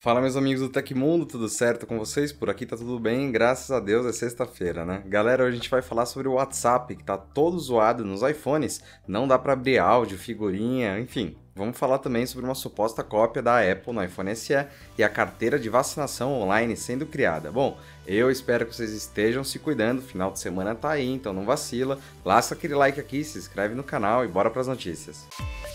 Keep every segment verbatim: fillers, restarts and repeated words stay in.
Fala, meus amigos do Tecmundo, tudo certo com vocês? Por aqui tá tudo bem, graças a Deus é sexta-feira, né? Galera, hoje a gente vai falar sobre o WhatsApp, que tá todo zoado nos iPhones, não dá pra abrir áudio, figurinha, enfim. Vamos falar também sobre uma suposta cópia da Apple no iPhone S E e a carteira de vacinação online sendo criada. Bom, eu espero que vocês estejam se cuidando, final de semana tá aí, então não vacila. Lasca aquele like aqui, se inscreve no canal e bora pras notícias.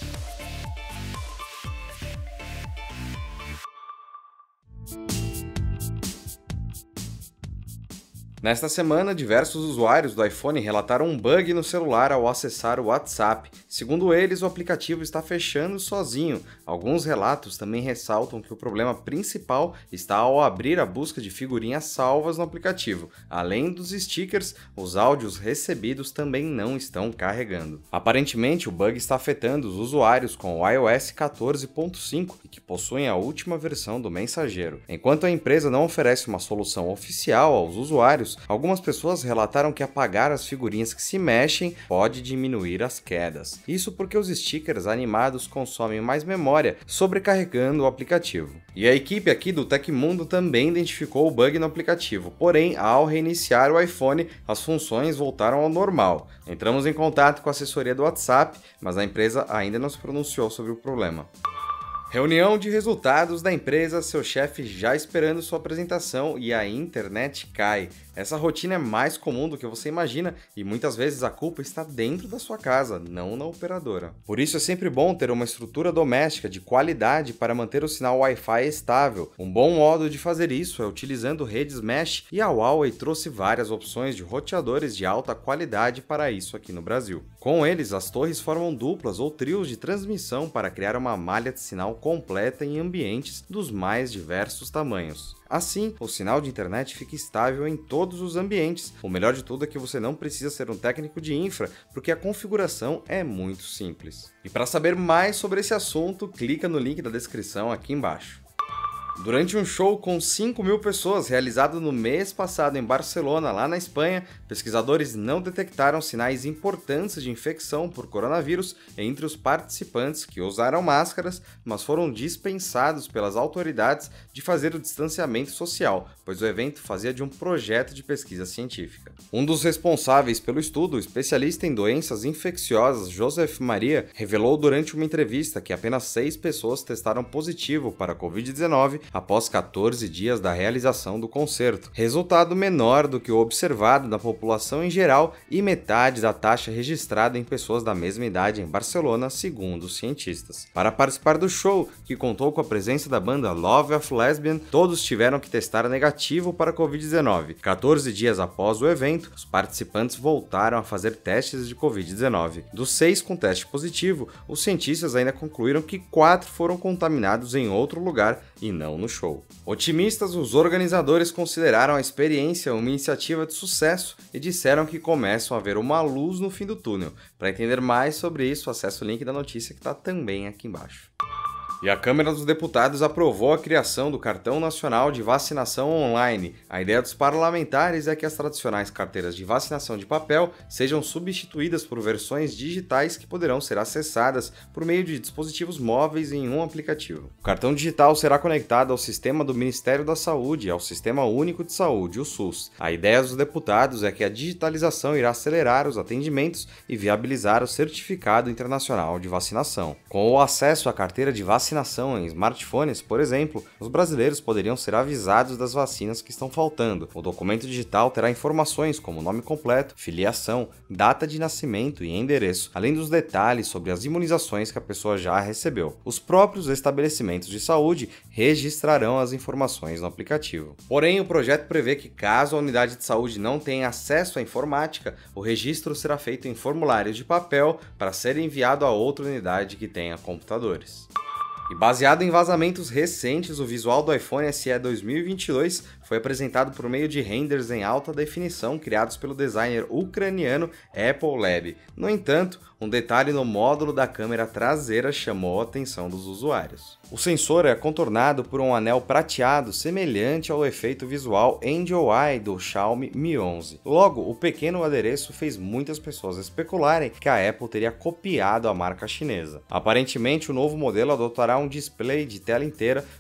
Nesta semana, diversos usuários do iPhone relataram um bug no celular ao acessar o WhatsApp. Segundo eles, o aplicativo está fechando sozinho. Alguns relatos também ressaltam que o problema principal está ao abrir a busca de figurinhas salvas no aplicativo. Além dos stickers, os áudios recebidos também não estão carregando. Aparentemente, o bug está afetando os usuários com o i O S quatorze ponto cinco e que possuem a última versão do mensageiro. Enquanto a empresa não oferece uma solução oficial aos usuários, algumas pessoas relataram que apagar as figurinhas que se mexem pode diminuir as quedas. Isso porque os stickers animados consomem mais memória, sobrecarregando o aplicativo. E a equipe aqui do Tecmundo também identificou o bug no aplicativo, porém, ao reiniciar o iPhone, as funções voltaram ao normal. Entramos em contato com a assessoria do WhatsApp, mas a empresa ainda não se pronunciou sobre o problema. Reunião de resultados da empresa, seu chefe já esperando sua apresentação e a internet cai. Essa rotina é mais comum do que você imagina e muitas vezes a culpa está dentro da sua casa, não na operadora. Por isso é sempre bom ter uma estrutura doméstica de qualidade para manter o sinal Wi-Fi estável. Um bom modo de fazer isso é utilizando redes mesh e a Huawei trouxe várias opções de roteadores de alta qualidade para isso aqui no Brasil. Com eles, as torres formam duplas ou trios de transmissão para criar uma malha de sinal completa em ambientes dos mais diversos tamanhos. Assim, o sinal de internet fica estável em todos os ambientes. O melhor de tudo é que você não precisa ser um técnico de infra, porque a configuração é muito simples. E para saber mais sobre esse assunto, clica no link da descrição aqui embaixo. Durante um show com cinco mil pessoas realizado no mês passado em Barcelona, lá na Espanha, pesquisadores não detectaram sinais importantes de infecção por coronavírus entre os participantes que usaram máscaras, mas foram dispensados pelas autoridades de fazer o distanciamento social, pois o evento fazia de um projeto de pesquisa científica. Um dos responsáveis pelo estudo, especialista em doenças infecciosas, Joseph Maria, revelou durante uma entrevista que apenas seis pessoas testaram positivo para a covid dezenove após quatorze dias da realização do concerto, resultado menor do que o observado na população em geral e metade da taxa registrada em pessoas da mesma idade em Barcelona, segundo os cientistas. Para participar do show, que contou com a presença da banda Love of Lesbian, todos tiveram que testar negativo para a covid dezenove. quatorze dias após o evento, os participantes voltaram a fazer testes de covid dezenove. Dos seis com teste positivo, os cientistas ainda concluíram que quatro foram contaminados em outro lugar e não no show. Otimistas, os organizadores consideraram a experiência uma iniciativa de sucesso e disseram que começam a ver uma luz no fim do túnel. Para entender mais sobre isso, acesse o link da notícia que está também aqui embaixo. E a Câmara dos Deputados aprovou a criação do Cartão Nacional de Vacinação Online. A ideia dos parlamentares é que as tradicionais carteiras de vacinação de papel sejam substituídas por versões digitais que poderão ser acessadas por meio de dispositivos móveis em um aplicativo. O cartão digital será conectado ao sistema do Ministério da Saúde e ao Sistema Único de Saúde, o SUS. A ideia dos deputados é que a digitalização irá acelerar os atendimentos e viabilizar o Certificado Internacional de Vacinação. Com o acesso à carteira de vacinação Vacinação em smartphones, por exemplo, os brasileiros poderiam ser avisados das vacinas que estão faltando. O documento digital terá informações como nome completo, filiação, data de nascimento e endereço, além dos detalhes sobre as imunizações que a pessoa já recebeu. Os próprios estabelecimentos de saúde registrarão as informações no aplicativo. Porém, o projeto prevê que, caso a unidade de saúde não tenha acesso à informática, o registro será feito em formulários de papel para ser enviado a outra unidade que tenha computadores. E baseado em vazamentos recentes, o visual do iPhone S E dois mil e vinte e dois foi apresentado por meio de renders em alta definição criados pelo designer ucraniano Apple Lab. No entanto, um detalhe no módulo da câmera traseira chamou a atenção dos usuários. O sensor é contornado por um anel prateado semelhante ao efeito visual Angel Eye do Xiaomi Mi onze. Logo, o pequeno adereço fez muitas pessoas especularem que a Apple teria copiado a marca chinesa. Aparentemente, o novo modelo adotará um display de tela inteira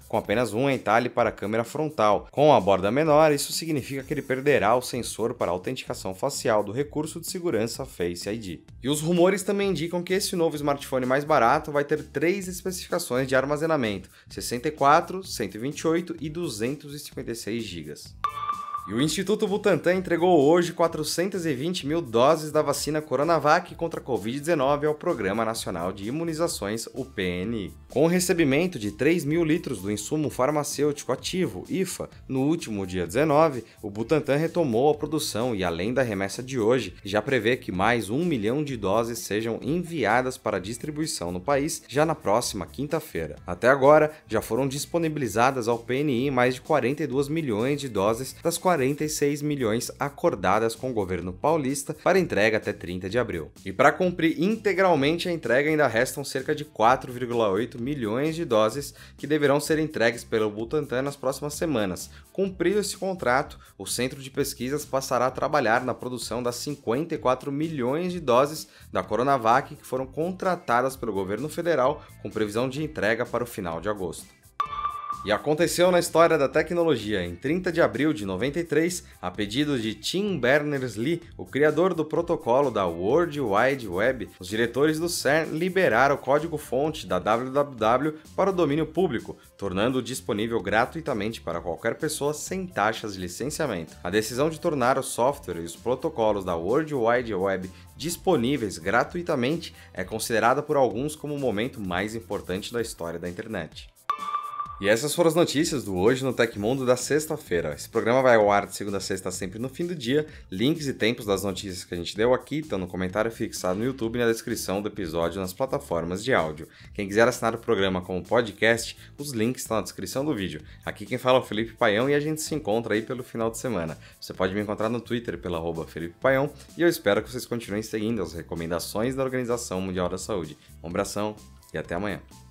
com apenas um entalhe para a câmera frontal. Com a borda menor, isso significa que ele perderá o sensor para autenticação facial do recurso de segurança Face I D. E os rumores também indicam que esse novo smartphone mais barato vai ter três especificações de armazenamento: sessenta e quatro, cento e vinte e oito e duzentos e cinquenta e seis gigas. E o Instituto Butantan entregou hoje quatrocentas e vinte mil doses da vacina Coronavac contra a covid dezenove ao Programa Nacional de Imunizações, o P N I. Com o recebimento de três mil litros do insumo farmacêutico ativo, I F A, no último dia dezenove, o Butantan retomou a produção e, além da remessa de hoje, já prevê que mais um milhão de doses sejam enviadas para distribuição no país já na próxima quinta-feira. Até agora, já foram disponibilizadas ao P N I mais de quarenta e dois milhões de doses das quarenta e seis milhões acordadas com o governo paulista para entrega até trinta de abril. E para cumprir integralmente a entrega ainda restam cerca de quatro vírgula oito milhões de doses que deverão ser entregues pelo Butantan nas próximas semanas. Cumprido esse contrato, o Centro de Pesquisas passará a trabalhar na produção das cinquenta e quatro milhões de doses da Coronavac que foram contratadas pelo governo federal com previsão de entrega para o final de agosto. E aconteceu na história da tecnologia. Em trinta de abril de noventa e três, a pedido de Tim Berners-Lee, o criador do protocolo da World Wide Web, os diretores do CERN liberaram o código-fonte da W W W para o domínio público, tornando-o disponível gratuitamente para qualquer pessoa sem taxas de licenciamento. A decisão de tornar o software e os protocolos da World Wide Web disponíveis gratuitamente é considerada por alguns como o momento mais importante da história da internet. E essas foram as notícias do Hoje no Tecmundo da sexta-feira. Esse programa vai ao ar de segunda a sexta, sempre no fim do dia. Links e tempos das notícias que a gente deu aqui estão no comentário fixado no YouTube e na descrição do episódio nas plataformas de áudio. Quem quiser assinar o programa como podcast, os links estão na descrição do vídeo. Aqui quem fala é o Felipe Paião e a gente se encontra aí pelo final de semana. Você pode me encontrar no Twitter pela arroba Felipe Paião e eu espero que vocês continuem seguindo as recomendações da Organização Mundial da Saúde. Um abração e até amanhã.